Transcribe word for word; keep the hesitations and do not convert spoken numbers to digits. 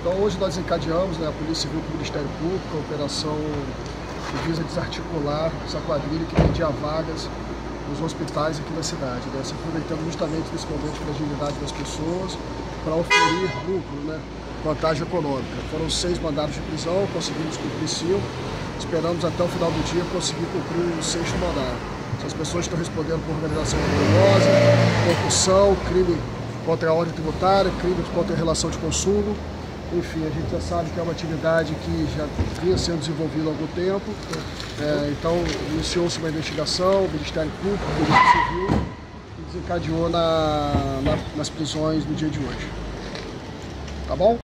Então hoje nós encadeamos, né, a Polícia Civil com o Ministério Público, a operação que visa desarticular essa quadrilha que vendia vagas nos hospitais aqui da cidade, né, se aproveitando justamente desse momento de fragilidade das pessoas para oferir lucro, né, vantagem econômica. Foram seis mandados de prisão, conseguimos cumprir cinco, esperamos até o final do dia conseguir cumprir o sexto mandado. Essas pessoas estão respondendo por organização criminosa, corrupção, crime contra a ordem tributária, crime contra a relação de consumo. Enfim, a gente já sabe que é uma atividade que já vinha sendo desenvolvida há algum tempo. É, então, iniciou-se uma investigação, o Ministério Público, a Polícia Civil, e desencadeou na, na, nas prisões no dia de hoje. Tá bom?